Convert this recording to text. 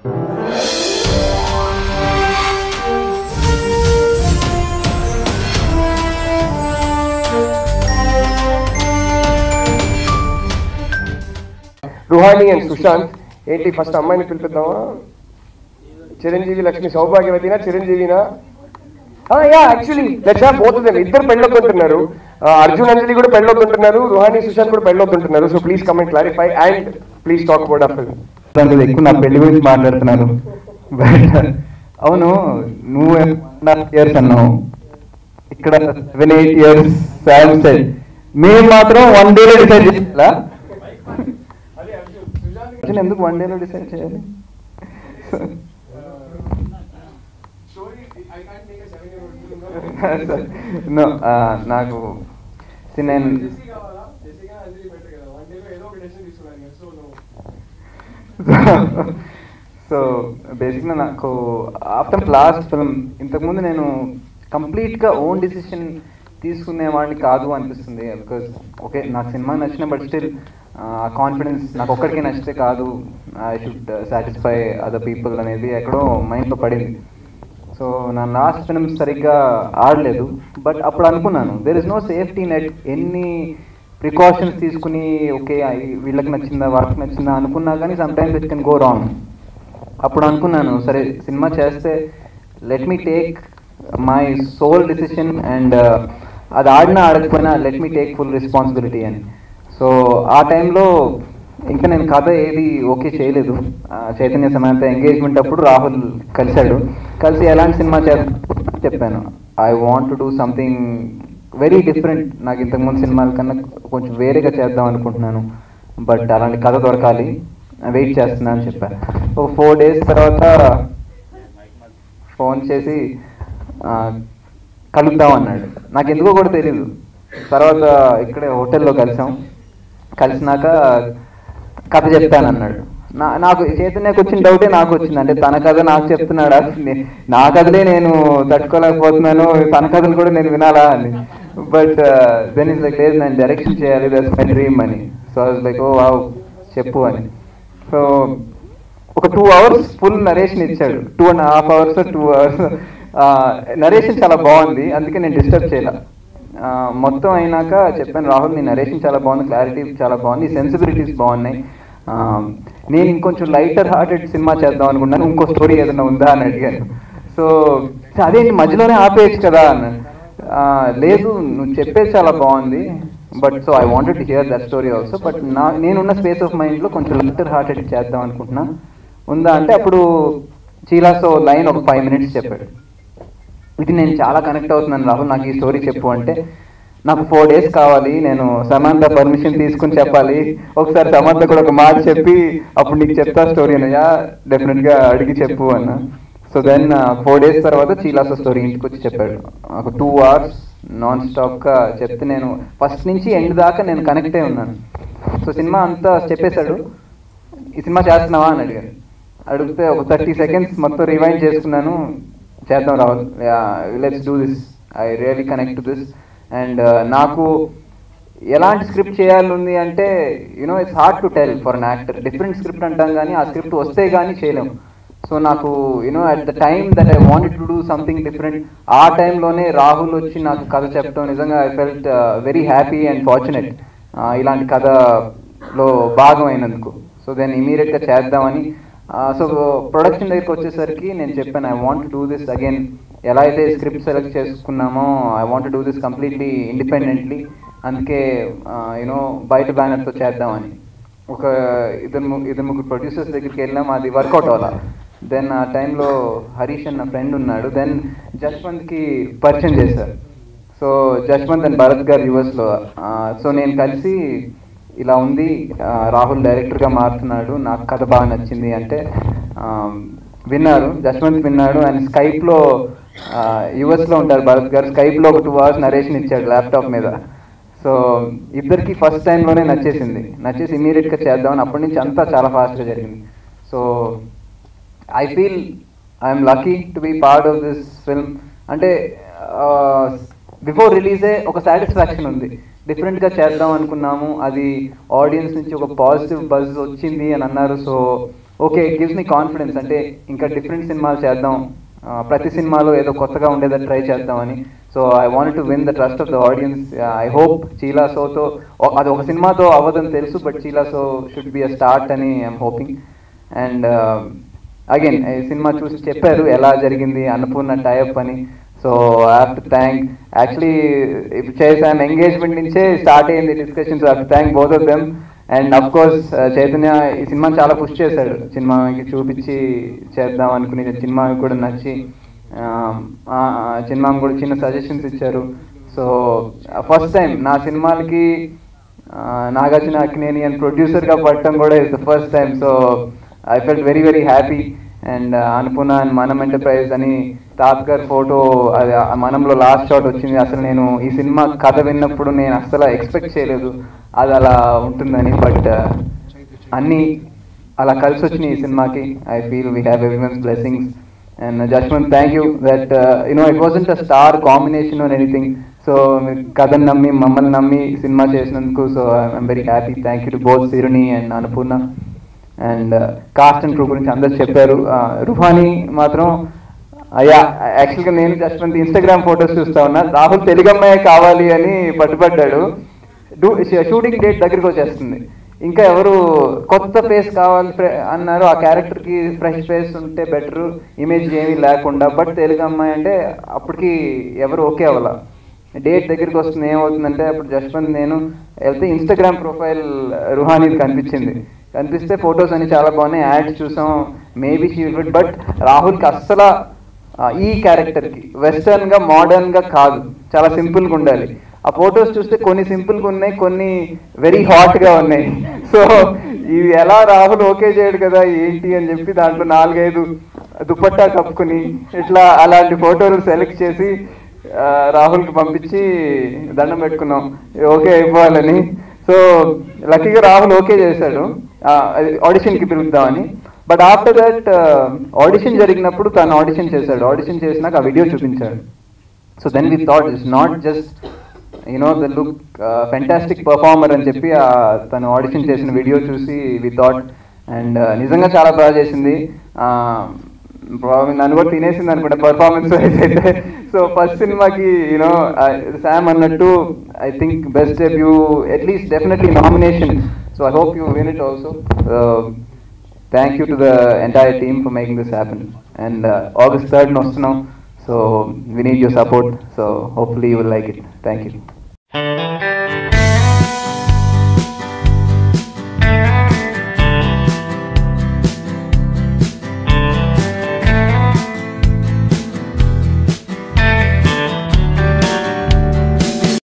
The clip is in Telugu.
రుహాని అండ్ సుశాంత్ ఏంటి ఫస్ట్ అమ్మాయిని పిలిపిద్దామా? చిరంజీవి లక్ష్మి సౌభాగ్యవతినా చిరంజీవినా? Actually let's have both of them. ఇద్దరు పెళ్ళొద్దుంటున్నారు. అర్జున్ అంజలి కూడా పెళ్ళొద్దుంటున్నారు, రుహాని సుశాంత్ కూడా పెళ్ళొద్దుంటున్నారు. So please come and clarify and please talk about after. ఎక్కువ నా పెళ్లి గురించి మాట్లాడుతున్నారు. బట్ అవును, నువ్వు 1.5 years అన్నావు, ఇక్కడ 7-8 years సామ్ సెడ్. మేము మాత్రం 1 day డిసైడ్ చేయాలా? ఎందుకు 1 day డిసైడ్ చేయాలి? నాకు నేను సో బేసిక్గా నాకు ఆఫ్టర్ లాస్ట్ ఫిల్మ్ ఇంతకుముందు నేను కంప్లీట్గా ఓన్ డిసిషన్ తీసుకునేవాడిని కాదు అనిపిస్తుంది. బికాజ్ ఓకే నాకు సినిమా నచ్చిన, బట్ స్టిల్ కాన్ఫిడెన్స్ నాకు ఒక్కడికే నచ్చితే కాదు, I should satisfy other people అనేది ఎక్కడో మైండ్లో పడింది. సో నా లాస్ట్ ఫిల్మ్ సరిగ్గా ఆడలేదు, బట్ అప్పుడు అనుకున్నాను there is no safety net. ఎన్ని ప్రికాషన్స్ తీసుకుని ఓకే వీళ్ళకి నచ్చిందా వాళ్ళకి నచ్చిందా అనుకున్నా కానీ sometimes it can go wrong. అప్పుడు అనుకున్నాను సరే సినిమా చేస్తే let me take my sole decision and అది ఆడినా ఆడకపోయినా let me take full responsibility అని. సో ఆ టైంలో ఇంకా నేను కథ ఏది ఓకే చేయలేదు. చైతన్య సమాంత ఎంగేజ్మెంట్ అప్పుడు రాహుల్ కలిసి ఎలాంటి సినిమా చేద్దాం చెప్పాను. I want to do something very different, నాకు ఇంతకుముందు సినిమాల కన్నా కొంచెం వేరేగా చేద్దాం అనుకుంటున్నాను, బట్ అలాంటి కథ దొరకాలి, వెయిట్ చేస్తున్నాను అని చెప్పాను. ఒక 4 days తర్వాత ఫోన్ చేసి కలుద్దాం అన్నాడు. నాకు ఎందుకో కూడా తెలీదు. తర్వాత ఇక్కడే హోటల్లో కలిసినాక కథ చెప్తాను అన్నాడు. నాకు చైతన్యకు వచ్చిన డౌటే నాకు వచ్చింది, అంటే తన కథ నాకు చెప్తున్నాడా, నా కథలే నేను తట్టుకోలేకపోతున్నాను, తన కథలు కూడా నేను వినాలా అని. బట్ దెన్ ఇస్ లైక్ లేదు, నేను డైరెక్షన్ చేయాలి, దట్స్ మై డ్రీమ్ అని. So I was like oh wow చెప్పు అని. సో ఒక 2 hours ఫుల్ నరేషన్ ఇచ్చాడు. 2.5 hours 2 hours నరేషన్ చాలా బాగుంది, అందుకే నేను డిస్టర్బ్ చేయాల. మొత్తం అయినాక చెప్పాను రాహుల్ నీ నరేషన్ చాలా బాగుంది, క్లారిటీ చాలా బాగుంది, సెన్సిబిలిటీస్ బాగున్నాయి, నేను ఇంకొంచెం లైటర్ హార్టెడ్ సినిమా చేద్దాం అనుకున్నాను, ఇంకో స్టోరీ ఏదైనా ఉందా అని అడిగాను. సో అదే మధ్యలోనే ఆపేయచ్చు కదా అన్నాడు. లేదు నువ్వు చెప్పేది చాలా బాగుంది, but so I wanted to hear that story also, but నేనున్న స్పేస్ ఆఫ్ మైండ్లో కొంచెం లైటర్ హార్టెడ్ చేద్దాం అనుకుంటున్నా, ఉందా అంటే అప్పుడు చీలాసో లైన్ ఒక 5 minutes చెప్పాడు. ఇది నేను చాలా కనెక్ట్ అవుతున్నాను రాహుల్, నాకు ఈ స్టోరీ చెప్పు అంటే, నాకు 4 days కావాలి, నేను సమంత పర్మిషన్ తీసుకుని చెప్పాలి, ఒకసారి సమంత కూడా ఒక మాట చెప్పి అప్పుడు నీకు చెప్తా స్టోరీ అన్నయ్యా, డెఫినెట్గా అడిగి చెప్పు అన్న. సో దెన్ 4 days తర్వాత చీలాసో స్టోరీ ఇంటికి వచ్చి చెప్పాడు. ఒక 2 hours నాన్ స్టాప్గా చెప్తే నేను ఫస్ట్ నుంచి ఎండ్ దాకా నేను కనెక్ట్ అయి ఉన్నాను. సో సినిమా అంతా చెప్పేశాడు. ఈ సినిమా చేస్తున్నావా అని అడిగితే ఒక 30 seconds మొత్తం రివైండ్ చేసుకున్నాను. చేద్దాం Rahul, let's do this, I really connect to this. And నాకు ఎలాంటి స్క్రిప్ట్ చేయాలి అంటే you know it's hard to tell for an actor. Different script అంటాం కానీ ఆ స్క్రిప్ట్ వస్తే కానీ చేయలేము. సో నాకు you know at the time that I wanted to do something different, ఆ టైంలోనే రాహుల్ వచ్చి నాకు కథ చెప్పడం నిజంగా I felt very happy and fortunate ఇలాంటి కథలో భాగం అయినందుకు. సో దెన్ ఇమీడియట్గా చేద్దామని. సో ప్రొడక్షన్ దగ్గరికి వచ్చేసరికి నేను చెప్పాను I want do this again, ఎలా అయితే స్క్రిప్ట్ సెలెక్ట్ చేసుకున్నామో I want do this completely independently, అందుకే యూనో బయట బ్యానర్తో చేద్దామని. ఒక ఇద్దరు ముగ్గురు ప్రొడ్యూసర్స్ దగ్గరికి వెళ్ళాం, అది వర్కౌట్ అవ్వాలా. దెన్ ఆ టైంలో హరీష్ అన్న ఫ్రెండ్ ఉన్నాడు, దెన్ జశ్వంత్కి పరిచయం చేశారు. సో జశ్వంత్ అండ్ భరత్ గారు యూఎస్లో. సో నేను కలిసి ఇలా ఉంది, రాహుల్ డైరెక్టర్గా మారుతున్నాడు, నాకు కథ బాగా నచ్చింది అంటే విన్నారు, జశ్వంత్ విన్నాడు. అండ్ స్కైప్లో యూఎస్లో ఉంటారు భరత్ గారు, స్కైప్లో ఒక 2 hours నరేషన్ ఇచ్చాడు ల్యాప్టాప్ మీద. సో ఇద్దరికి ఫస్ట్ టైంలోనే నచ్చేసి ఇమీడియట్గా చేద్దామని అప్పటి నుంచి అంతా చాలా ఫాస్ట్గా జరిగింది. So I feel I'm lucky to be part of this film. అంటే బిఫోర్ రిలీజే ఒక సాటిస్ఫాక్షన్ ఉంది, డిఫరెంట్గా చేద్దాం అనుకున్నాము, అది ఆడియన్స్ నుంచి ఒక పాజిటివ్ బజ్ వచ్చింది అని అన్నారు. So okay it gives me confidence, అంటే ఇంకా డిఫరెంట్ సినిమాలు చేద్దాం, ప్రతి సినిమాలో ఏదో కొత్తగా ఉండేదని ట్రై చేద్దామని. So I want to win the trust of the audience. I hope చీలా సోతో అది ఒక సినిమాతో అవ్వదని తెలుసు, బట్ చీలా so should be a start అని ఐఎమ్ హోపింగ్. అండ్ అగైన్ ఈ సినిమా చూసి చెప్పారు ఎలా జరిగింది అన్నపూర్ణ టైఅప్ అని. So I have to thank, actually ఇప్పుడు చేసాం ఎంగేజ్మెంట్ నుంచే స్టార్ట్ అయ్యింది discussions. I have to thank both of them. And of course Chaitanya ఈ సినిమాని చాలా పుష్ చేశాడు, సినిమాకి చూపించి చేద్దాం అనుకుని, సినిమాకి కూడా నచ్చి సినిమాకి కూడా చిన్న సజెషన్స్ ఇచ్చారు. సో ఫస్ట్ టైం నా సినిమాలకి నాగార్జున అక్కినేని అండ్ ప్రొడ్యూసర్గా పడటం కూడా is the first time. So I felt very very happy. And Annapurna and Manam enterprise అని తాత్కర్ ఫోటో అది మనంలో లాస్ట్ షాట్ వచ్చింది. అసలు నేను ఈ సినిమా కథ విన్నప్పుడు నేను అసలు ఎక్స్పెక్ట్ చేయలేదు అది అలా ఉంటుందని, బట్ అన్నీ అలా కలిసి వచ్చినాయి ఈ సినిమాకి. I feel we have everyone's blessings. And Jaswant thank you that it wasn't a star combination or anything. So కథను నమ్మి మమ్మల్ని నమ్మి సినిమా చేసినందుకు so I'm very happy. Thank you to both సిరుని and Annapurna. And cast and crew గురించి అందరు చెప్పారు. రుహానీ మాత్రం అయ్యా యాక్చువల్గా నేను జస్వంత్ ఇన్స్టాగ్రామ్ ఫొటోస్ చూస్తా ఉన్నా, రాహుల్ తెలుగమ్మాయి కావాలి అని పట్టుబడ్డాడు. షూటింగ్ డేట్ దగ్గరికి వచ్చేస్తుంది, ఇంకా ఎవరు కొత్త ఫేస్ కావాలి అన్నారు. ఆ క్యారెక్టర్కి ఫ్రెష్ ఫేస్ ఉంటే బెటరు, ఇమేజ్ ఏమీ లేకుండా. బట్ తెలుగు అమ్మాయి అంటే అప్పటికి ఎవరు ఓకే అవ్వాల. డేట్ దగ్గరికి వస్తుంది, ఏమవుతుందంటే అప్పుడు జస్వంత్ నేను వెళ్తే ఇన్స్టాగ్రామ్ ప్రొఫైల్ రుహానీది కనిపిస్తే ఫొటోస్ అన్ని చాలా బాగున్నాయి, యాడ్స్ చూసాం, మేబీ షీ విల్. బట్ రాహుల్కి అస్సలు ఈ క్యారెక్టర్కి వెస్టర్న్గా మోడర్న్గా కాదు, చాలా సింపుల్గా ఉండాలి. ఆ ఫొటోస్ చూస్తే కొన్ని సింపుల్గా ఉన్నాయి, కొన్ని వెరీ హాట్గా ఉన్నాయి. సో ఇవి ఎలా రాహుల్ ఓకే చేయడు కదా ఏంటి అని చెప్పి దాంట్లో 4-5 దుపట్టా కప్పుకుని ఇట్లా అలాంటి ఫోటోలు సెలెక్ట్ చేసి రాహుల్కి పంపించి దండం పెట్టుకున్నాం ఓకే అయిపోవాలని. సో లక్కీగా రాహుల్ ఓకే చేశాడు ఆడిషన్కి పిలుద్దామని. బట్ ఆఫ్టర్ దట్ ఆడిషన్ జరిగినప్పుడు తను ఆడిషన్ చేశాడు, ఆడిషన్ చేసినాక ఆ వీడియో చూపించాడు. So then we thought it's not just the look fantastic performer అని చెప్పి తను ఆడిషన్ చేసిన వీడియో చూసి వి థాట్. అండ్ నిజంగా చాలా బాగా చేసింది, నన్ను కూడా తినేసింది అనుకుంటా పర్ఫార్మెన్స్ అయితే. సో ఫస్ట్ సినిమాకి శామ్ అన్నట్టు I think best debut, at least definitely nomination. So I hope you win it also. Thank you to the entire team for making this happen. And August 3rd వస్తున్నాం, so we need your support, so hopefully you will like it. Thank you.